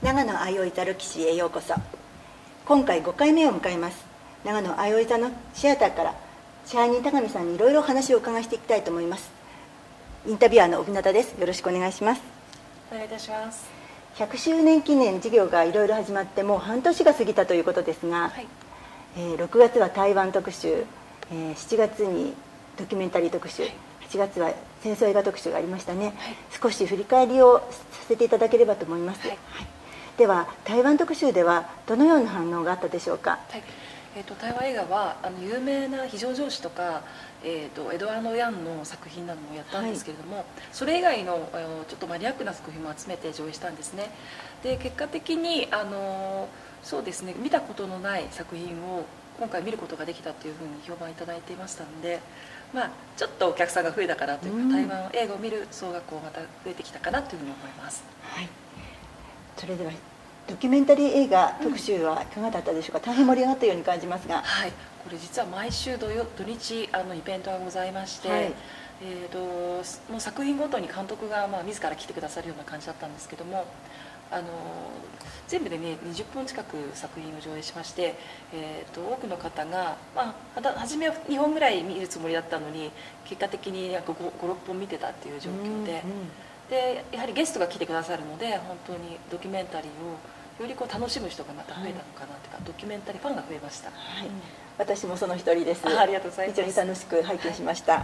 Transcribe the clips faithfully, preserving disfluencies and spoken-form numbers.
長野相生座の騎士へようこそ。今回ごかいめを迎えます。長野相生座のシアターから支配人高見さんにいろいろお話をお伺いしていきたいと思います。インタビュアーの帯名です。よろしくお願いします。 お願いいたします。 ひゃくしゅうねん記念事業がいろいろ始まってもう半年が過ぎたということですが、はい、えー、ろくがつは台湾特集、えー、しちがつにドキュメンタリー特集、はい、はちがつは戦争映画特集がありましたね、はい、少し振り返りをさせていただければと思います、はいはい、では台湾特集ではどのような反応があったでしょうか。 はい、えー、と台湾映画はあの有名な非常上司とか、えー、とエドワード・ヤンの作品などもやったんですけれども、はい、それ以外のちょっとマニアックな作品も集めて上映したんですね。で結果的にあのそうですね、見たことのない作品を今回見ることができたというふうに評判いただいていましたので、まあ、ちょっとお客さんが増えたかなというか、うん、台湾映画を見る総額をまた増えてきたかなというふうに思います。 はい、それではドキュメンタリー映画特集はいかがだったでしょうか。大変盛り上がったように感じますが、 はい、これ実は毎週土曜土日あのイベントがございまして、はい、えー、ともう作品ごとに監督がまあ自ら来てくださるような感じだったんですけども、あの全部でねにじゅっぷん近く作品を上映しまして、えー、と多くの方が、まあ、は初めはにほんぐらい見るつもりだったのに結果的になんかごろっぽん見てたっていう状況で、うんうん、でやはりゲストが来てくださるので本当にドキュメンタリーをよりこう楽しむ人がまた増えたのかなというか、はい、ドキュメンタリーファンが増えました。はい、うん、 私もその一人です。 あ、ありがとうございます。 非常に楽しく拝見しました。はい、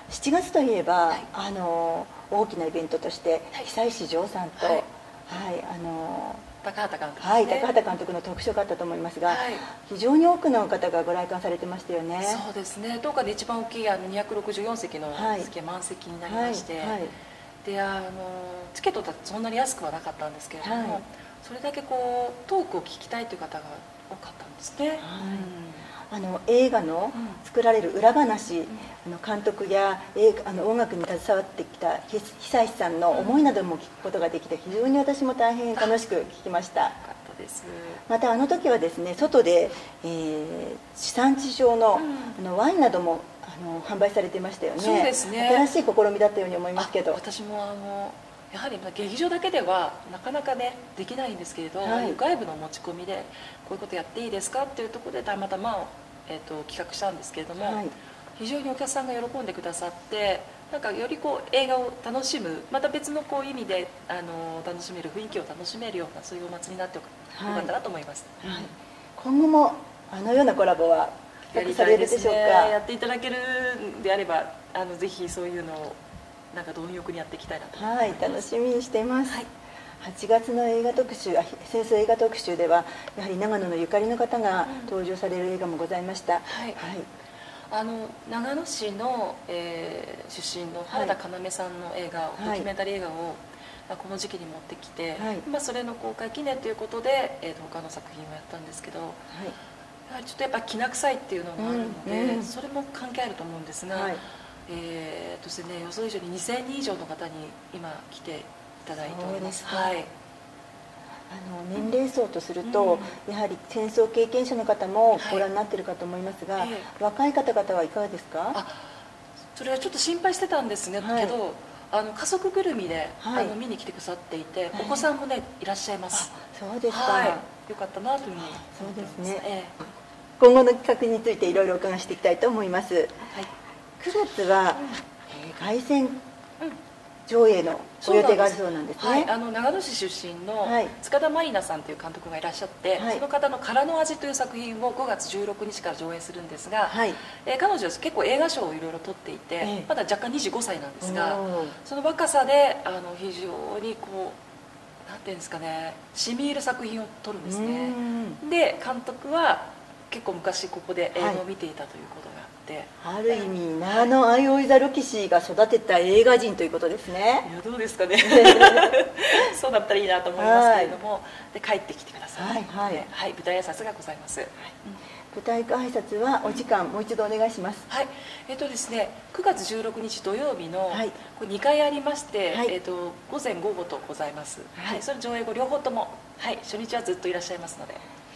しちがつといえば、はい、あの大きなイベントとして久石譲さんと、はい、はい、あの高畑監督ですね、 はい、高畑監督の特集があったと思いますが、はい、非常に多くの方がご来館されてましたよね。 そうですね、当館で一番大きいあのにひゃくろくじゅうよんせきの席が満席になりまして、はいはい、であのチケットだとそんなに安くはなかったんですけれども、はい、それだけこうトークを聞きたいという方が多かったんですね。はい、 うん、あの映画の作られる裏話、うん、あの監督や映画あの音楽に携わってきた久石さんの思いなども聞くことができて、非常に私も大変楽しく聞きました。よかったです。またあの時はですね、外で、えー、地産地消の、うん、あのワインなどもあの販売されてましたよね。 そうですね、 新しい試みだったように思いますけど、 私もあのやはり劇場だけではなかなかねできないんですけれど、はい、外部の持ち込みでこういうことやっていいですかっていうところでたまたま、えー、と企画したんですけれども、はい、非常にお客さんが喜んでくださって、なんかよりこう映画を楽しむ、また別のこう意味であの楽しめる、雰囲気を楽しめるようなそういうお祭りになってよかったなと思います。はいはい、 今後もあのようなコラボはやりたいですね。 やっていただけるんであればあのぜひそういうのをなんか貪欲にやっていきたいなと思います。 はい、楽しみにしています。はい、はちがつの映画特集、戦争映画特集ではやはり長野のゆかりの方が登場される映画もございました。うん、はい、はい、 あの長野市の、えー、出身の原田要さんの映画、はい、ドキュメンタリー映画を、まあ、この時期に持ってきて、はい、まあ、それの公開記念ということで、えー、他の作品をやったんですけど、はい、やはりちょっとやっぱきな臭いっていうのもあるので、うんうん、それも関係あると思うんですが、はい、えーとですね、予想以上ににせんにん以上の方に今来ていただいております。はい、 あの年齢層とすると、うん、やはり戦争経験者の方もご覧になっているかと思いますが、はい、えー、若い方々はいかがですか。 あ、それはちょっと心配してたんですけど、はい、あの家族ぐるみで、はい、あの見に来てくださっていて、お子さんもねいらっしゃいます。 そうですか、 はい、よかったなというふうに思ってます。そうですね、えー、今後の企画についていろいろお伺いしていきたいと思います。はい、くがつは、うん、えー、凱旋上映のご予定があるそうなんですね。 はい、あの長野市出身の塚田真里奈さんという監督がいらっしゃって、はい、その方の「殻の味」という作品をごがつじゅうろくにちから上映するんですが、はい、えー、彼女は結構映画賞をいろいろ取っていて、えー、まだ若干にじゅうごさいなんですが、その若さであの非常にこうなんていうんですかね、しみ入る作品を撮るんですね。で監督は結構昔ここで映画を見ていたということがあって、 はい、ある意味長野相生座ロキシーが育てた映画人ということですね。 いや、どうですかねそうだったらいいなと思いますけれども、はい、で帰ってきてください。はい、はい、はい、舞台挨拶がございます。はい、 舞台挨拶はお時間、うん、もう一度お願いします。 はい、えっとですね、くがつじゅうろくにち土曜日の、はい、これにかいありまして、はい、えっと午前午後とございます。はい、それ上映後両方とも、はい、初日はずっといらっしゃいますので。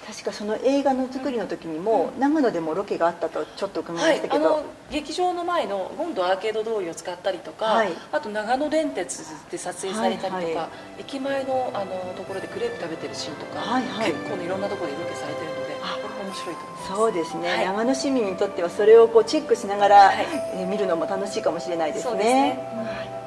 確かその映画の作りの時にも、うん、長野でもロケがあったとちょっと伺いましたけど、はい、あの劇場の前のゴンドアーケード通りを使ったりとか、はい、あと長野電鉄で撮影されたりとか、はいはい、駅前のあのところでクレープ食べてるシーンとか、はいはい、結構、ね、いろんなところでロケされてるので面白いと思います。 そうですね、はい、長野市民にとってはそれをこうチェックしながら、はい、えー、見るのも楽しいかもしれないですね。そうですね、はい。